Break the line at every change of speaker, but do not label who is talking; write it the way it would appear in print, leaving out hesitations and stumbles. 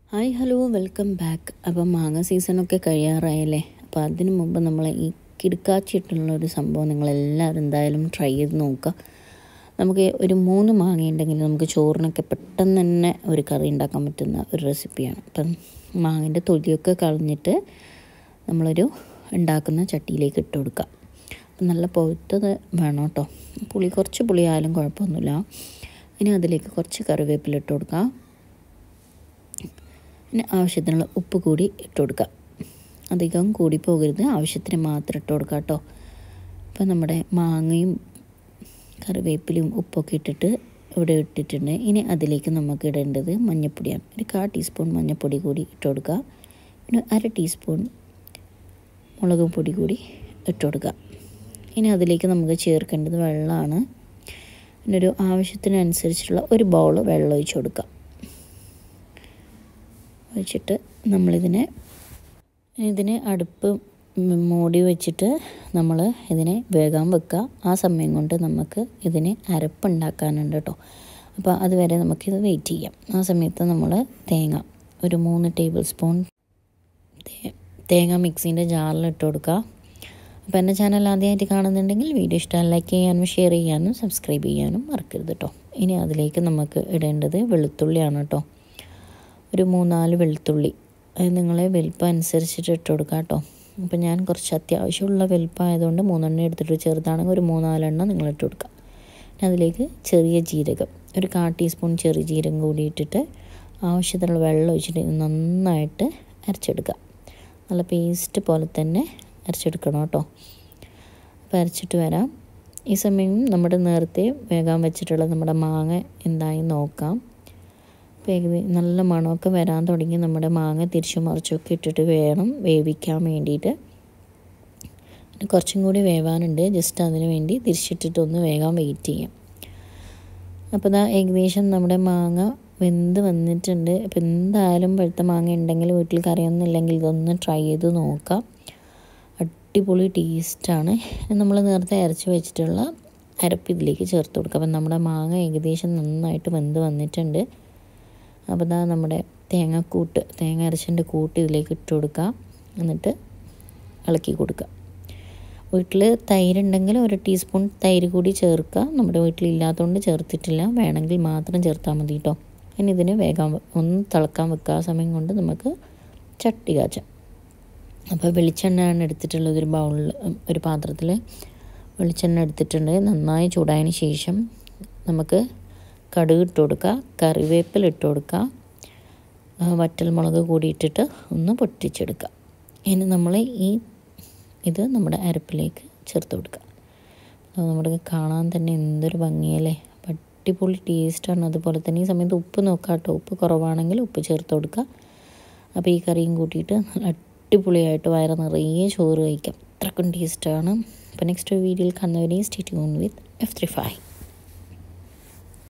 Hi hello welcome back. അപ്പം മാങ്ങ സീസണൊക്കെ കഴിയാറായല്ലേ. അപ്പോൾ അതിന് മുമ്പ് നമ്മൾ ഈ കിടുക്കാച്ചിട്ടുള്ളൊരു സംഭവം നിങ്ങളെല്ലാവരും എന്തായാലും ട്രൈ ചെയ്ത് നോക്കുക. നമുക്ക് ഒരു 3 മാങ്ങ ഉണ്ടെങ്കിൽ നമുക്ക് ചോറിനൊക്കെ പെട്ടെന്ന് തന്നെ ഒരു കറി ഉണ്ടാക്കാൻ പറ്റുന്ന ഒരു റെസിപ്പിയാണ്. അപ്പം മാങ്ങേൻ്റെ തൊലിയൊക്കെ കളഞ്ഞിട്ട് നമ്മളൊരു ഉണ്ടാക്കുന്ന ചട്ടിയിലേക്ക് ഇട്ട് കൊടുക്കുക. അപ്പം നല്ല പഴുത്തത് വേണം കേട്ടോ. കുറച്ച് പുളി ആയാലും കുഴപ്പമൊന്നുമില്ല. ഇനി അതിലേക്ക് കുറച്ച് കറിവേപ്പില ഇട്ട് കൊടുക്കുക. പിന്നെ ആവശ്യത്തിനുള്ള ഉപ്പ് കൂടി ഇട്ട് കൊടുക്കുക. അധികം കൂടി പോകരുത്, ആവശ്യത്തിന് മാത്രം ഇട്ട് കൊടുക്കുക കേട്ടോ. അപ്പോൾ നമ്മുടെ മാങ്ങയും കറിവേപ്പിലയും ഉപ്പൊക്കെ ഇട്ടിട്ട് ഇവിടെ ഇട്ടിട്ടുണ്ട്. ഇനി അതിലേക്ക് നമുക്ക് ഇടേണ്ടത് മഞ്ഞൾപ്പൊടിയാണ്. ഒരു 1/4 ടീസ്പൂൺ മഞ്ഞൾപ്പൊടി കൂടി ഇട്ട് കൊടുക്കുക. പിന്നെ 1/2 ടീസ്പൂൺ മുളക് പൊടി കൂടി ഇട്ട് കൊടുക്കുക. ഇനി അതിലേക്ക് നമുക്ക് ചേർക്കേണ്ടത് വെള്ളമാണ്. പിന്നെ ഒരു ആവശ്യത്തിനനുസരിച്ചുള്ള ഒരു ബൗൾ വെള്ളം ഒഴിച്ച് കൊടുക്കുക. വെച്ചിട്ട് ഇതിനെ അടുപ്പ് മൂടി വെച്ചിട്ട് നമ്മൾ ഇതിനെ വേഗം വെക്കുക. ആ സമയം കൊണ്ട് നമുക്ക് ഇതിന് അരപ്പുണ്ടാക്കാനുണ്ട് കേട്ടോ. അപ്പോൾ അതുവരെ നമുക്കിത് വെയിറ്റ് ചെയ്യാം. ആ സമയത്ത് നമ്മൾ ഒരു 3 ടേബിൾ സ്പൂൺ തേങ്ങ മിക്സിൻ്റെ ജാറിൽ ഇട്ട് കൊടുക്കുക. അപ്പോൾ എൻ്റെ ചാനൽ ആദ്യമായിട്ട് കാണുന്നുണ്ടെങ്കിൽ വീഡിയോ ഇഷ്ടം ലൈക്ക് ചെയ്യാനും ഷെയർ ചെയ്യാനും സബ്സ്ക്രൈബ് ചെയ്യാനും മറക്കരുത് കേട്ടോ. ഇനി അതിലേക്ക് നമുക്ക് ഇടേണ്ടത് വെളുത്തുള്ളിയാണ് കേട്ടോ. ഒരു 3-4 വെളുത്തുള്ളി, അത് നിങ്ങളെ വലിപ്പം അനുസരിച്ചിട്ട് ഇട്ട് കൊടുക്കുക കേട്ടോ. അപ്പോൾ ഞാൻ കുറച്ച് അത്യാവശ്യമുള്ള വലിപ്പമായതുകൊണ്ട് 3 എടുത്തിട്ട്, ചെറുതാണെങ്കിൽ ഒരു 3-4 നിങ്ങൾ ഇട്ട് കൊടുക്കുക. പിന്നെ അതിലേക്ക് ചെറിയ ജീരകം, ഒരു 1/4 ടീസ്പൂൺ ചെറിയ ജീരകം കൂടി ഇട്ടിട്ട് ആവശ്യത്തിനുള്ള വെള്ളം ഒഴിച്ചിട്ട് നന്നായിട്ട് അരച്ചെടുക്കുക. നല്ല പേസ്റ്റ് പോലെ തന്നെ അരച്ചെടുക്കണം കേട്ടോ. അപ്പോൾ അരച്ചിട്ട് വരാം. ഈ സമയം നമ്മുടെ നേരത്തെ വേഗം വെച്ചിട്ടുള്ള നമ്മുടെ മാങ്ങ എന്തായി നോക്കാം. നല്ല മണമൊക്കെ വരാൻ തുടങ്ങി. നമ്മുടെ മാങ്ങ തിരിച്ചു മറിച്ചൊക്കെ ഇട്ടിട്ട് വേണം വേവിക്കാൻ വേണ്ടിയിട്ട്. കുറച്ചും കൂടി വേവാനുണ്ട്. ജസ്റ്റ് അതിന് വേണ്ടി തിരിച്ചിട്ടിട്ടൊന്ന് വേഗം വെയിറ്റ് ചെയ്യാം. അപ്പോൾ ഏകദേശം നമ്മുടെ മാങ്ങ വെന്ത് വന്നിട്ടുണ്ട്. അപ്പോൾ എന്തായാലും പഴുത്ത മാങ്ങ ഉണ്ടെങ്കിൽ വീട്ടിൽ കറിയൊന്നുമില്ലെങ്കിൽ ഇതൊന്ന് ട്രൈ ചെയ്ത് നോക്കാം. അടിപൊളി ടേസ്റ്റാണ്. നമ്മൾ നേരത്തെ അരച്ച് വെച്ചിട്ടുള്ള അരപ്പ് ഇതിലേക്ക് ചേർത്ത് കൊടുക്കുക. അപ്പം നമ്മുടെ മാങ്ങ ഏകദേശം നന്നായിട്ട് വെന്ത് വന്നിട്ടുണ്ട്. അപ്പോൾ നമ്മുടെ തേങ്ങ അരച്ചതിൻ്റെ കൂട്ട് ഇതിലേക്ക് ഇട്ട് കൊടുക്കുക. എന്നിട്ട് ഇളക്കി കൊടുക്കുക. വീട്ടിൽ തൈര് ഉണ്ടെങ്കിൽ 1 ടീസ്പൂൺ തൈര് കൂടി ചേർക്കുക. നമ്മുടെ വീട്ടിലില്ലാത്തതുകൊണ്ട് ചേർത്തിട്ടില്ല, വേണമെങ്കിൽ മാത്രം ചേർത്താൽ മതി കേട്ടോ. ഇനി ഇതിന് വേഗം ഒന്ന് തിളക്കാൻ വെക്കുക. ആ സമയം കൊണ്ട് നമുക്ക് ചട്ടി കാച്ചാം. അപ്പോൾ വെളിച്ചെണ്ണയാണ് എടുത്തിട്ടുള്ളത്. ഒരു പാത്രത്തിൽ വെളിച്ചെണ്ണ എടുത്തിട്ടുണ്ട്. നന്നായി ചൂടായതിന് ശേഷം നമുക്ക് കടുക് ഇട്ട് കൊടുക്കുക, കറിവേപ്പില ഇട്ട് കൊടുക്കുക, വറ്റൽമുളക് കൂടി ഇട്ടിട്ട് ഒന്ന് പൊട്ടിച്ചെടുക്കുക. ഇനി നമ്മൾ ഇത് നമ്മുടെ അരപ്പിലേക്ക് ചേർത്ത് കൊടുക്കുക. നമ്മുടെ കാണാൻ തന്നെ എന്തൊരു ഭംഗിയല്ലേ. അടിപൊളി ടേസ്റ്റാണ്. അതുപോലെ തന്നെ ഈ സമയത്ത് ഉപ്പ് നോക്കാം കേട്ടോ. ഉപ്പ് കുറവാണെങ്കിൽ ഉപ്പ് ചേർത്ത് കൊടുക്കുക. അപ്പോൾ ഈ കറിയും കൂട്ടിയിട്ട് അടിപൊളിയായിട്ട് വയറ് നിറയെ ചോറ് കഴിക്കാം. അത്രക്കും ടേസ്റ്റാണ്. അപ്പോൾ നെക്സ്റ്റ് വീഡിയോയിൽ കാണുന്നവരെ സ്റ്റേ ട്യൂൺ വിത്ത് F35.